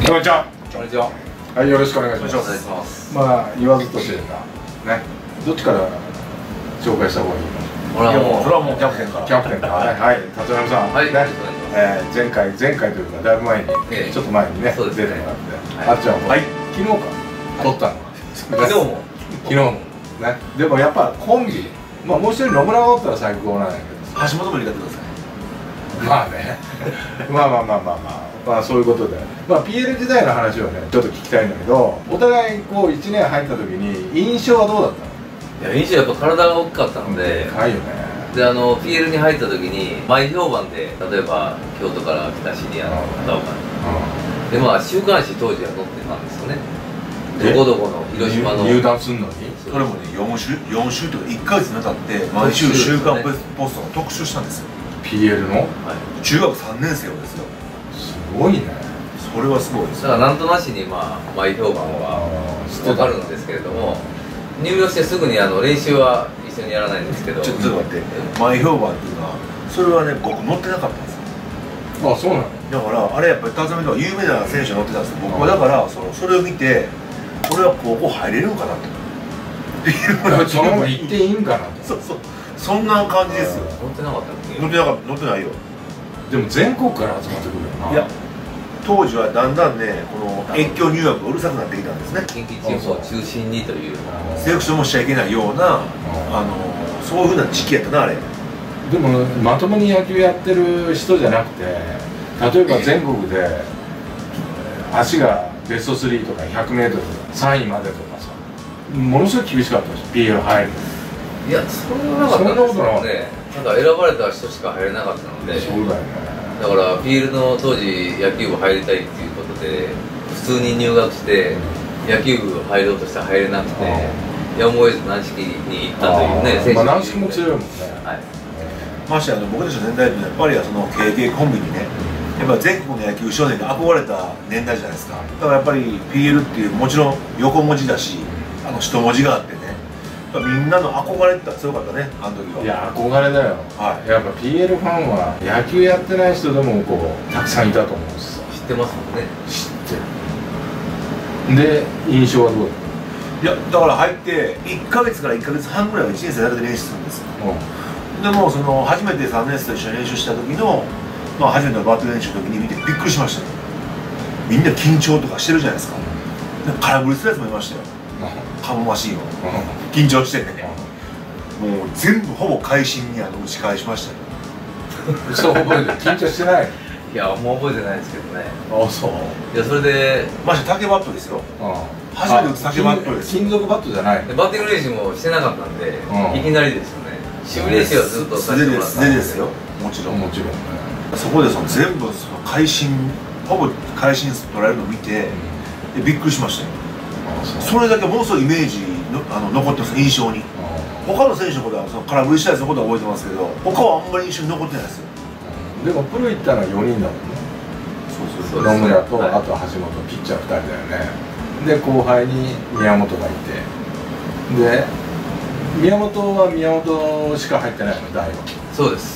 こんにちは。 こんにちは。 はい、よろしくお願いします。 お願いします。 まあ言わずと知れたね。どっちから紹介した方がいいの？ それはもうキャプテンから。 キャプテンから。はい、立山さん。 はい。 ね。前回というかだいぶ前に、ちょっと前にね出てもらって、あっちゃんも昨日か撮ったの。昨日もね。でもやっぱコンビ、まあもう一人野村がおったら最高なんだけど。 橋本も入れてください。 まあね。まあそういうことで、まあ PL 時代の話をねちょっと聞きたいんだけど、お互いこう1年入った時に印象はどうだったの？ いや、印象やっぱ体が大きかったので、 でかいよね。 でPL に入った時に前評判で、例えば京都から来たシニアの片岡で、まあ週刊誌当時は載ってたんですよね。どこどこの広島の入団すんのに、 それもね4週とか1ヶ月にわたって毎週週刊ポストの特集したんですよ。 PL の中学3年生をですよ。 すごいね。 それはすごいです。 だからなんとなしにまあ前評判は分かるんですけれども、入寮してすぐに練習は一緒にやらないんですけど、 ちょっと待って、前評判っていうのはそれはね僕乗ってなかったんですよ。 あ、そうなの。 だからあれやっぱり辰巳とか有名な選手が乗ってたんですけど、僕はだからそれを見て俺は高校入れるんかなとっていうのがそのまま行っていいんかなと。 そんな感じですよ。 乗ってなかったっけ？ 乗ってないよ。 でも全国から集まってくるよな。 いや当時はだんだんねこの越境入学がうるさくなってきたんですね。 近畿地方を中心にというセレクションもしちゃいけないようなそういうふうな時期やったなあれ。 でもまともに野球やってる人じゃなくて、例えば全国で足がベスト3とか 100m 3位までとかさ、ものすごい厳しかったです。 PL 入る。 いや、そんななかったんですよね。ただ選ばれた人しか入れなかったので、 そうだよね。 だから PL の当時野球部入りたいっていうことで普通に入学して野球部入ろうとして入れなくて、やむを得ず軟式に行ったというね。 まあ軟式も強いもんね。 まして僕たちの年代ってやっぱりその KK コンビにね、やっぱ全国の野球少年が憧れた年代じゃないですか。だからやっぱり PL っていうもちろん横文字だし一文字があってね、みんなの憧れって強かったね、あの時は。 いや憧れだよ。やっぱ PL ファンは野球やってない人でもこうたくさんいたと思うんですよ。 知ってますもんね。 知ってる。で印象はどうだった？ いやだから入って1ヶ月から1ヶ月半ぐらいは1年生だけで練習するんですよ。でも初めて3年生と一緒に練習した時の、初めてのバット練習の時に見てびっくりしましたよ。みんな緊張とかしてるじゃないですか。空振りするやつもいましたよ。カモマシンを緊張してね、もう全部ほぼ会心に打ち返しましたよ。 そう覚えてる？緊張してない？ いや、もう覚えてないですけどね。 あ、そう。 いや、それでまして竹バットですよ。初めて打つ竹バットです。 金属バットじゃない。 バッティング練習もしてなかったんで、いきなりですよね。守備練習はずっとさせてもらったん素手ですよ。もちろんね。そこで全部会心、ほぼ会心取られるのを見てびっくりしましたよ。それだけものすごいイメージ残ってます、印象に。他の選手のことは空振りしたやつのことは覚えてますけど、他はあんまり印象に残ってないですよ。 でもプロ行ったのは4人だもんね。 そう野村とあと橋本、ピッチャー2人だよね。で後輩に宮本がいて、で宮本は宮本しか入ってないの、大は。 そうです。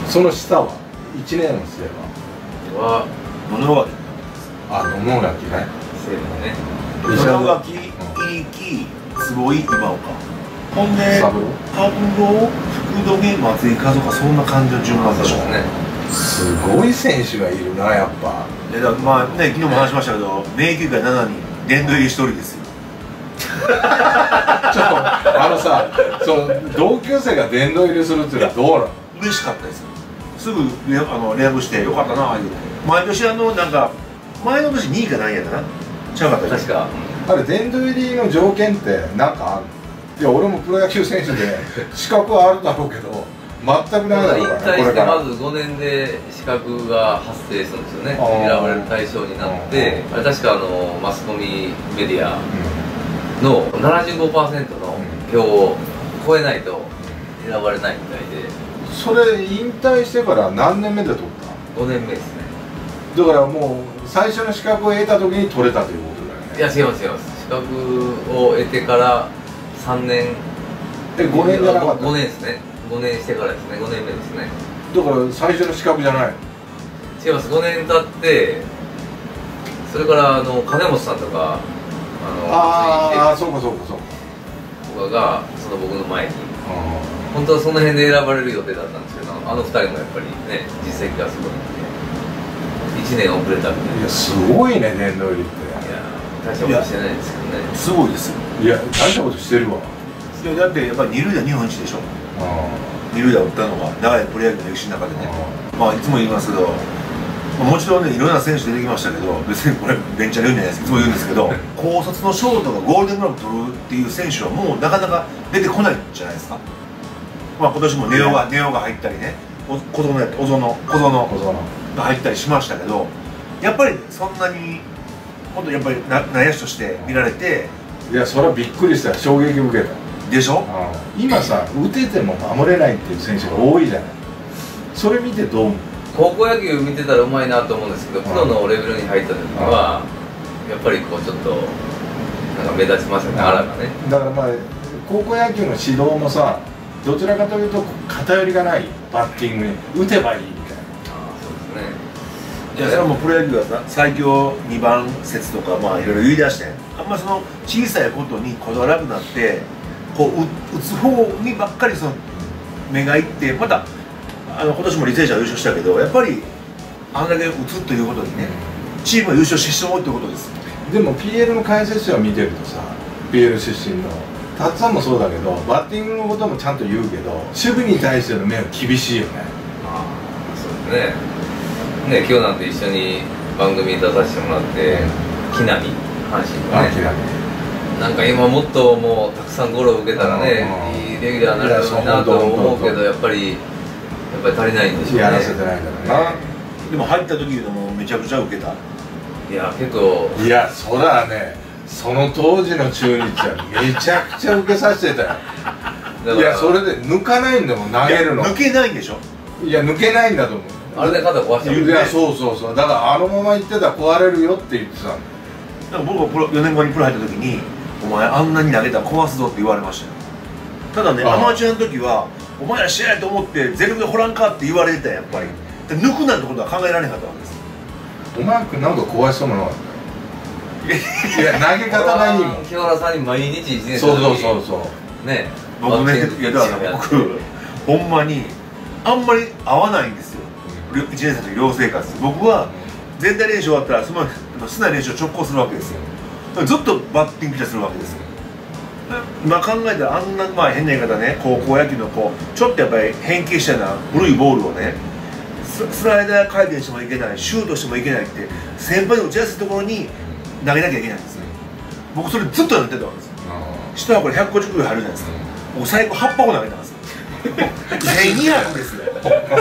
その下は1年の生は野々垣。 野々垣ね。 生もね。 野々垣、入木、坪井、今岡。ほんで、三郎、福留、松井和夫か、そんな感じの順番でしょうね。 すごい選手がいるな、やっぱ。 昨日も話しましたけど、名球会7人、殿堂入り1人ですよ。 さ、同級生が殿堂入りするっていうのはどうなの？ 嬉しかったですよ。すぐ連絡してよかったなあ。毎年前の年2位か何やかな。違かった確か。 あれ殿堂入りの条件って何かある？いや俺もプロ野球選手で資格はあるだろうけど全くないだろうから。 引退してまず5年で資格が発生するんですよね。選ばれる対象になって、あれ確かマスコミメディアの 75% の票を超えないと選ばれないみたいで。 それ引退してから何年目で取った？ 5年目ですね。 だからもう最初の資格を得た時に取れたということだよね。 いや違います違います。資格を得てから3年で5年じゃなかった？ 5年ですね。5年してからですね。5年目ですね。 だから最初の資格じゃない？ 違います。5年経ってそれから金本さんとかそうかそうかそうかとかが僕の前に本当はその辺で選ばれる予定だったんですけど、あの2人もやっぱりね実績がすごいんで1年遅れたみたいな。 いやすごいね殿堂入りって。 いや大したことしてないですけどね。 すごいですよ。 いや大したことしてるわ。 いやだってやっぱり二塁打日本一でしょ。二塁打打ったのが長いプロ野球の歴史の中でね、まあいつも言いますけど、もちろんねいろんな選手出てきましたけど、別にこれベンチャーで言うんじゃないです、いつも言うんですけど高卒のショートがゴールデングラブ取るっていう選手はもうなかなか出てこないんじゃないですか。まあ今年もネオが入ったりね、小園が入ったりしましたけど、やっぱりそんなに本当やっぱり内野手として見られて、 いやそれはびっくりした、衝撃受けたでしょ。 今さ打てても守れないっていう選手が多いじゃない。それ見てどう思う？ 高校野球見てたらうまいなと思うんですけど、プロのレベルに入った時はやっぱりこうちょっとなんか目立ちますよね、あらがね。だからまあ高校野球の指導もさ、どちらかというと偏りがない、バッティングに打てばいいみたいな。 そうですね。 じゃあそれはもうプロ野球はさ最強2番説とかまあいろいろ言い出して、あんまりその小さいことにこだわらなくなってこう打つ方にばっかりその目がいって、また今年も履正社優勝したけど、やっぱりあんだけ打つということにね、チームが優勝してしまうってことです。 でも PL の解説者を見てるとさ、 PL 出身のタツさんもそうだけど、バッティングのこともちゃんと言うけど守備に対しての目は厳しいよね。 そうですね。今日なんて一緒に番組に出させてもらって、木浪阪神のね、なんか今もっともうたくさんゴロを受けたらね、いいレギュラーになるのになと思うけど、やっぱり足りないんでしょうね。 やらせてないんだろうな。 でも入った時のもめちゃくちゃ受けた。 いや結構、 いやそらね、その当時の中日はめちゃくちゃ受けさせてたよ。いやそれで抜かないんだもん、投げるの。 抜けないんでしょ。 いや抜けないんだと思う。 あれで肩壊したもんね。 いやそうそうそう、だからあのまま行ってたら壊れるよって言ってたんだよ。 だから僕が4年後にプロ入った時に「お前あんなに投げたら壊すぞ」って言われましたよ。ただね、アマチュアの時は「お前ら試合と思って全力で掘らんか」って言われてたやっぱり。抜くなんてことは考えられなかったわけです。 お前なんか壊しそうなのいや投げ方がいいもん。 清原さんに毎日1年そうね。 僕ね、いやだから僕ほんまにあんまり合わないんですよ、1年生の時寮生活。僕は全体練習終わったらその室内練習を直行するわけですよ。ずっとバッティングピッチャーするわけですよ。今考えたらあんな、まあ変な言い方ね、高校野球のこうちょっとやっぱり変形したような古いボールをね、スライダー回転してもいけない、シュートしてもいけないって先輩の打ちやすいところに投げなきゃいけないんですよ。僕それずっとやってたわけですよ。下はこれ150キロ入るじゃないですか。僕最後8箱投げたんですよ。1200ですよ。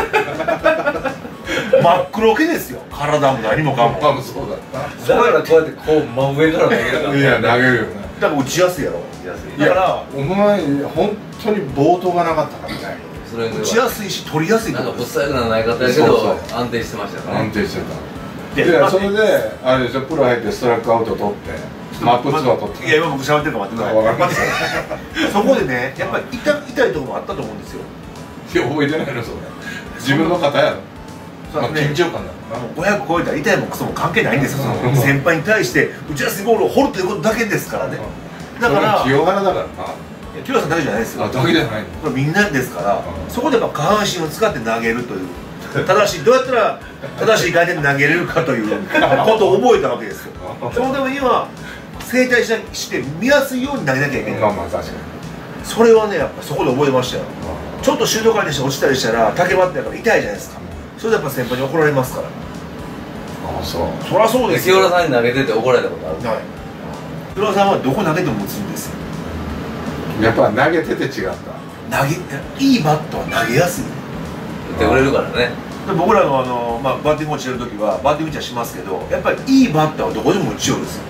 真っ黒けですよ、体も何もかも。 そうだった。 だからこうやってこう真上から投げるからね。 いや投げるよね。 だから打ちやすいやろ。だからお前本当に暴投がなかったからね。 打ちやすいし取りやすい。 なんかぶっさいくな投げ方やけど安定してましたよね。 安定してた。いやそれであれでしょ、プロ入ってストラックアウト取ってマップツアー取って。 いや今僕喋ってるか待ってください。そこでね、やっぱり痛いところもあったと思うんですよ。 いや覚えてないのそれ。自分の肩やろ。緊張感だ。 500超えたら痛いもクソも関係ないんですよ。先輩に対して打ちやすいボールを掘るということだけですからね。だから清原だからな。 清原さんだけじゃないですよ。 だけじゃない。 これみんなですから、そこでやっぱ下半身を使って投げるという正しい、どうやったら正しい回転で投げれるかということを覚えたわけですよ。そのためには整体して見やすいように投げなきゃいけない。 まあまあ確かに。 それはねやっぱそこで覚えましたよ。ちょっとシュート回転して落ちたりしたら竹バットやから痛いじゃないですか。それでやっぱ先輩に怒られますから。 ああそう。 そりゃそうですよ。 清原さんに投げてて怒られたことある？ はい。清原さんはどこ投げても打つんですよ。 やっぱ投げてて違った。 いいバットは投げやすい。 打ってくれるからね。 僕らのまあバッティング落ちてる時はバッティング打ちはしますけど、やっぱりいいバッターはどこでも打ちようですよ。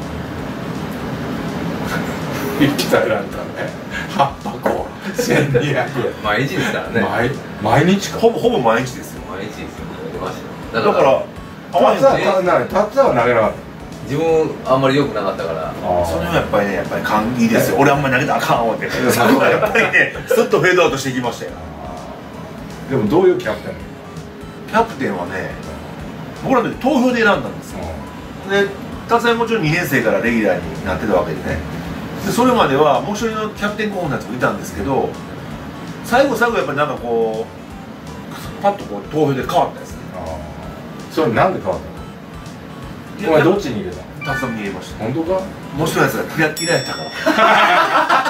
鍛えられたね。8箱1200。 毎日ですからね。 毎日か。 ほぼ毎日ですよ。 毎日ですよ。出ましたよ。だからタッツァは投げなかった。 自分あんまり良くなかったから。 それはやっぱりね、勘いいですよ。俺あんまり投げたらあかんわって。そこはやっぱりね、スッとフェードアウトしていきましたよ。 でもどういうキャプテン？ キャプテンはね、僕らの時投票で選んだんですよ。 で達也もちろん2年生からレギュラーになってたわけでね、でそれまではもう一人のキャプテン候補のやつもいたんですけど、最後やっぱりなんかこうパッとこう投票で変わったですね。 それなんで変わったの？お前どっちに入れたの？ 達也に入れました。 本当か？ もう一人のやつが嫌いやったから